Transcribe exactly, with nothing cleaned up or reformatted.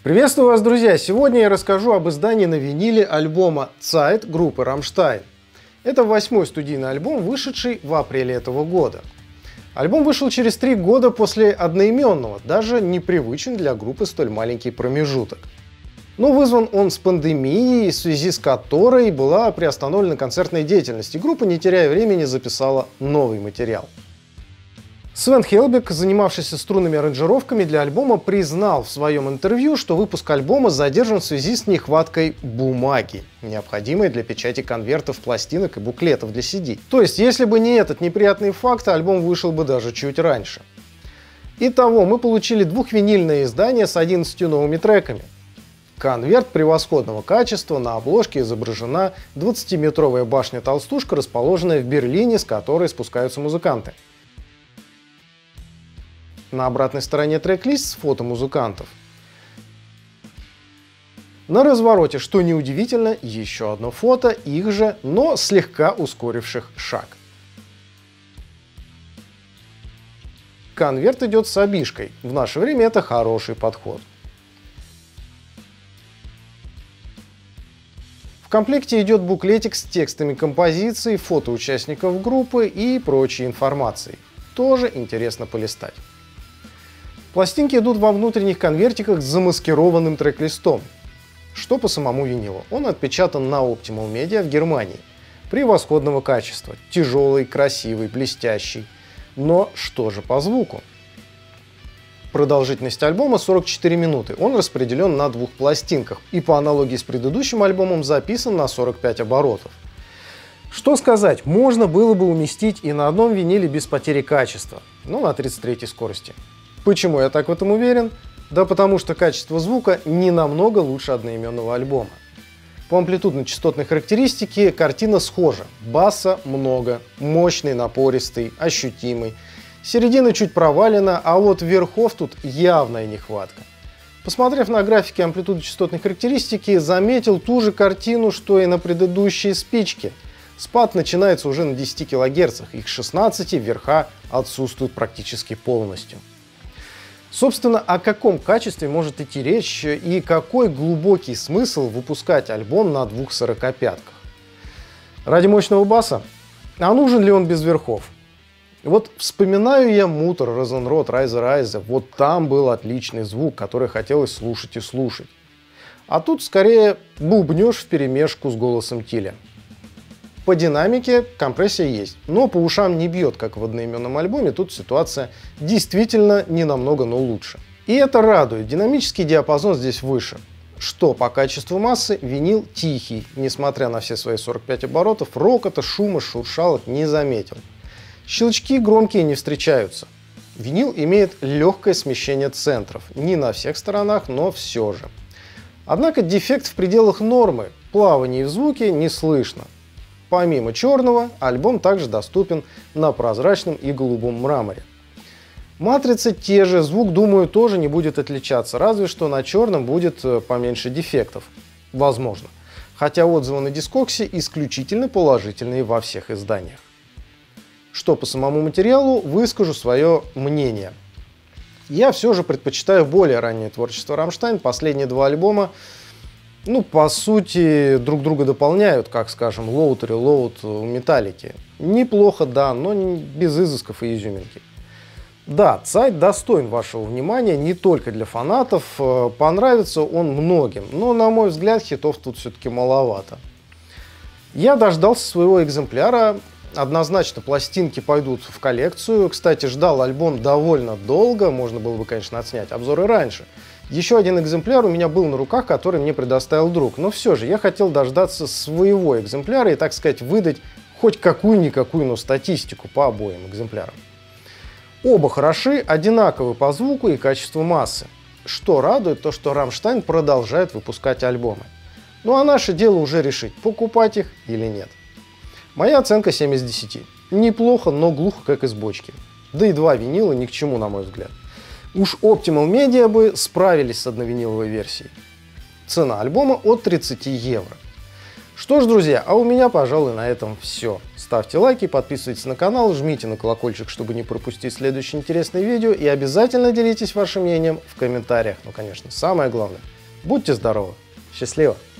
Приветствую вас, друзья! Сегодня я расскажу об издании на виниле альбома «Zeit» группы «Рамштайн». Это восьмой студийный альбом, вышедший в апреле этого года. Альбом вышел через три года после одноименного, даже непривычен для группы столь маленький промежуток. Но вызван он с пандемией, в связи с которой была приостановлена концертная деятельность, и группа, не теряя времени, записала новый материал. Свен Хелбек, занимавшийся струнными аранжировками для альбома, признал в своем интервью, что выпуск альбома задержан в связи с нехваткой бумаги, необходимой для печати конвертов, пластинок и буклетов для си ди. То есть, если бы не этот неприятный факт, альбом вышел бы даже чуть раньше. Итого, мы получили двухвинильное издание с одиннадцатью новыми треками. Конверт превосходного качества, на обложке изображена двадцатиметровая башня-толстушка, расположенная в Берлине, с которой спускаются музыканты. На обратной стороне трек-лист с фото музыкантов. На развороте, что неудивительно, еще одно фото, их же, но слегка ускоривших шаг. Конверт идет с обишкой. В наше время это хороший подход. В комплекте идет буклетик с текстами композиций, фото участников группы и прочей информацией. Тоже интересно полистать. Пластинки идут во внутренних конвертиках с замаскированным трек-листом. Что по самому винилу? Он отпечатан на Optimal Media в Германии. Превосходного качества. Тяжелый, красивый, блестящий. Но что же по звуку? Продолжительность альбома сорок четыре минуты. Он распределен на двух пластинках и по аналогии с предыдущим альбомом записан на сорок пять оборотов. Что сказать, можно было бы уместить и на одном виниле без потери качества, но на тридцать третьей скорости. Почему я так в этом уверен? Да потому что качество звука не намного лучше одноименного альбома. По амплитудно-частотной характеристике картина схожа. Баса много, мощный, напористый, ощутимый. Середина чуть провалена, а вот верхов тут явная нехватка. Посмотрев на графики амплитудно-частотной характеристики, заметил ту же картину, что и на предыдущей спичке. Спад начинается уже на десяти килогерцах, их шестнадцати верха отсутствуют практически полностью. Собственно, о каком качестве может идти речь и какой глубокий смысл выпускать альбом на двух сорокопятках? Ради мощного баса? А нужен ли он без верхов? Вот вспоминаю я Мутор, Розенрод, Райзе Райзе, вот там был отличный звук, который хотелось слушать и слушать. А тут скорее бубнёж вперемешку с голосом Тиля. По динамике компрессия есть, но по ушам не бьет, как в одноименном альбоме, тут ситуация действительно не намного, но лучше. И это радует, динамический диапазон здесь выше. Что по качеству массы, винил тихий, несмотря на все свои сорок пять оборотов, рокота, шума, шуршалок не заметил. Щелчки громкие не встречаются. Винил имеет легкое смещение центров, не на всех сторонах, но все же. Однако дефект в пределах нормы, плаваний в звуке не слышно. Помимо черного, альбом также доступен на прозрачном и голубом мраморе. Матрицы те же, звук, думаю, тоже не будет отличаться, разве что на черном будет поменьше дефектов. Возможно. Хотя отзывы на Discogs исключительно положительные во всех изданиях. Что по самому материалу, выскажу свое мнение. Я все же предпочитаю более раннее творчество Рамштайн, последние два альбома. Ну, по сути, друг друга дополняют, как, скажем, Load и Reload у Металлики. Неплохо, да, но без изысков и изюминки. Да, Zeit достоин вашего внимания не только для фанатов, понравится он многим, но, на мой взгляд, хитов тут все-таки маловато. Я дождался своего экземпляра, однозначно пластинки пойдут в коллекцию. Кстати, ждал альбом довольно долго, можно было бы, конечно, отснять обзоры раньше. Еще один экземпляр у меня был на руках, который мне предоставил друг. Но все же я хотел дождаться своего экземпляра и, так сказать, выдать хоть какую-никакую, но статистику по обоим экземплярам. Оба хороши, одинаковы по звуку и качеству массы. Что радует, то что Рамштайн продолжает выпускать альбомы. Ну а наше дело уже решить, покупать их или нет. Моя оценка семь из десяти. Неплохо, но глухо, как из бочки. Да и два винила ни к чему, на мой взгляд. Уж Optimal Media бы справились с одновиниловой версией. Цена альбома от тридцати евро. Что ж, друзья, а у меня, пожалуй, на этом все. Ставьте лайки, подписывайтесь на канал, жмите на колокольчик, чтобы не пропустить следующее интересное видео, и обязательно делитесь вашим мнением в комментариях. Ну, конечно, самое главное, Будьте здоровы! Счастливо!